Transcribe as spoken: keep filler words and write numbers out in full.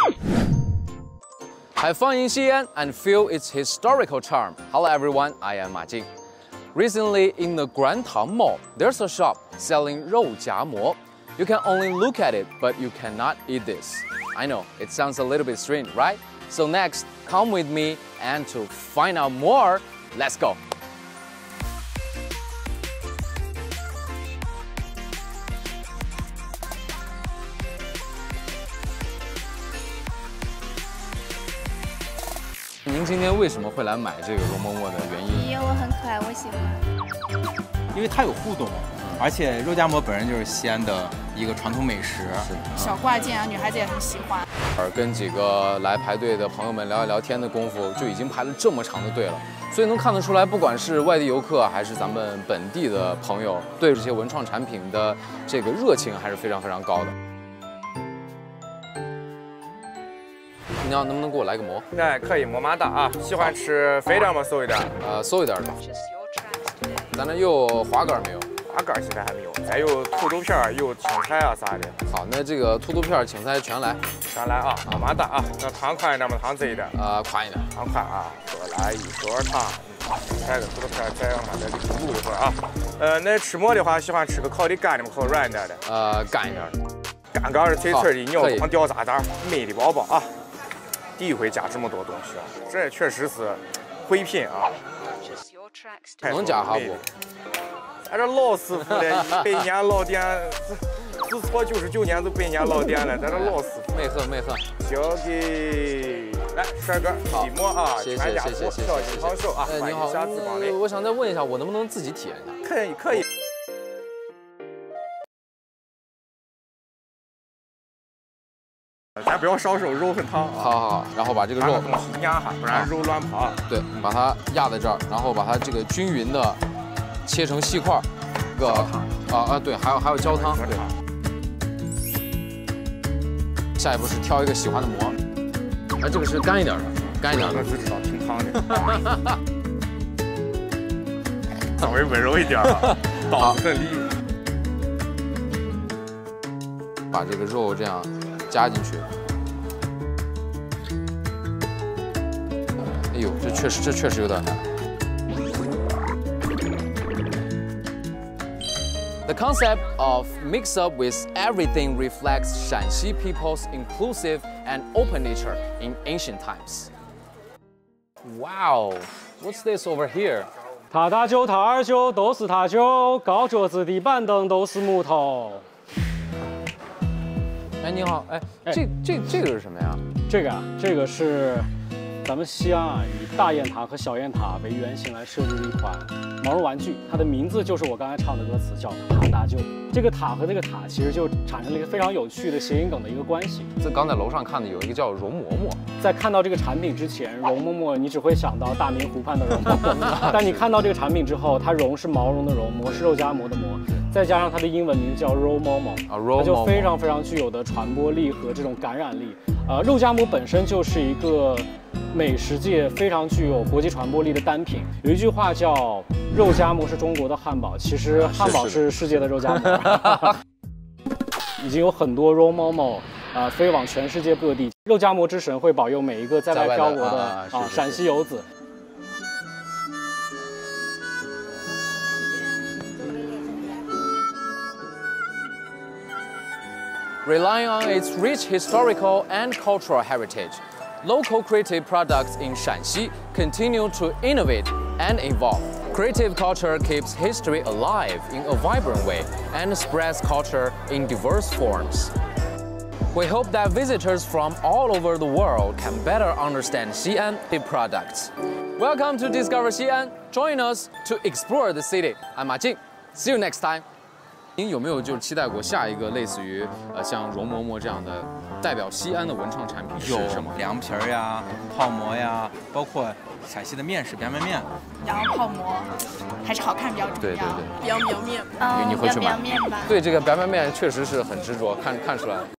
Have fun in Xi'an and feel its historical charm. Hello everyone, I am Ma Jing. Recently in the Grand Tang Mall, there's a shop selling Rougamo. You can only look at it, but you cannot eat this. I know, it sounds a little bit strange, right? So next, come with me and to find out more, let's go. 您今天为什么会来买这个容嬷嬷的原因？ 因为我很可爱，我喜欢。 因为它有互动，而且肉夹馍本身就是西安的一个传统美食。是小挂件啊，女孩子也很喜欢。 而跟几个来排队的朋友们聊一聊天的功夫，就已经排了这么长的队了。所以能看得出来，不管是外地游客还是咱们本地的朋友，对这些文创产品的这个热情还是非常非常高的。 你好，能不能给我来个馍？ 哎，可以，馍麻大啊！喜欢吃肥点吗？瘦一点？ 呃，瘦一点的。咱这有滑杆没有？ 滑杆现在还没有。再有土豆片，有青菜啊啥的。 好，那这个土豆片、青菜全来， 全来啊！馍麻大啊！那汤宽一点吗？汤窄一点？ 呃，宽一点。 汤宽啊！多来一勺汤。来个土豆片，再让它在里头卤一会儿啊。呃，那吃馍的话，喜欢吃个烤的干的吗？烤软一点的？ 呃，干一点的。 干干的、脆脆的，咬不掉渣渣，美的宝宝啊！ 第一回加这么多东西啊，这确实是回品啊！ 能加哈不？ 咱这老师傅了，一百年老店，自错九十九年都百年老店了，咱这老师傅。 没喝没喝。 交给来帅哥提馍啊， 谢谢谢谢谢谢。 小心烫手啊！ 你好，我想再问一下，我能不能自己体验一下？ 可以可以。 咱不要烧手，肉很烫。 好好好，然后把这个肉东西压下，不然肉乱跑。 对，把它压在这儿，然后把它这个均匀的切成细块。个啊啊，对，还有还有焦汤。对。下一步是挑一个喜欢的馍。哎，这个是干一点的，干一点的。 我只知道挺烫的。稍微温柔一点啊，刀子很利。 把这个肉这样。 加进去，哎呦，这确实，这确实有点难。The concept of mix up with everything reflects Shaanxi people's inclusive and open nature in ancient times. Wow, what's this over here? 他大舅、他二舅都是他舅，高桌子、地板凳都是木头。 哎，你好，哎，这这这个是什么呀？ 这个啊，这个是咱们西安啊，以大雁塔和小雁塔为原型来设计的一款毛绒玩具，它的名字就是我刚才唱的歌词，叫塔大舅。这个塔和这个塔其实就产生了一个非常有趣的谐音梗的一个关系。 这刚在楼上看的有一个叫容嬷嬷，在看到这个产品之前，容嬷嬷你只会想到大明湖畔的容嬷嬷，但你看到这个产品之后，它绒是毛绒的绒，馍是肉夹馍的馍。 再加上它的英文名叫 Rougamo， 它就非常非常具有的传播力和这种感染力。呃，肉夹馍本身就是一个美食界非常具有国际传播力的单品。有一句话叫“肉夹馍是中国的汉堡”，其实汉堡是世界的肉夹馍。已经有很多 Rougamo 啊飞往全世界各地，肉夹馍之神会保佑每一个在外漂泊的啊陕西游子。 Relying on its rich historical and cultural heritage, local creative products in Shaanxi continue to innovate and evolve. Creative culture keeps history alive in a vibrant way and spreads culture in diverse forms. We hope that visitors from all over the world can better understand Xi'an products. Welcome to Discover Xi'an. Join us to explore the city. I'm Ma Jing. See you next time. 您有没有就是期待过下一个类似于呃像容嬷嬷这样的代表西安的文创产品是什么？ 凉皮儿呀、泡馍呀，包括陕西的面食 biang biang 面。 然后泡馍还是好看比较重要。 对对对 biang biang 面，嗯， 你会去买？ 面吧。 对这个 biang biang 面确实是很执着，看看出来。